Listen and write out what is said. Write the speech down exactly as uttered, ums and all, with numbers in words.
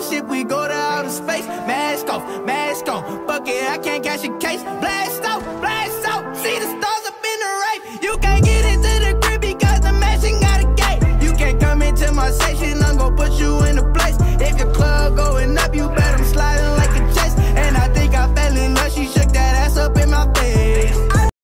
spaceship, we go to outer space. Mask off, mask on, fuck it, I can't catch a case. Blast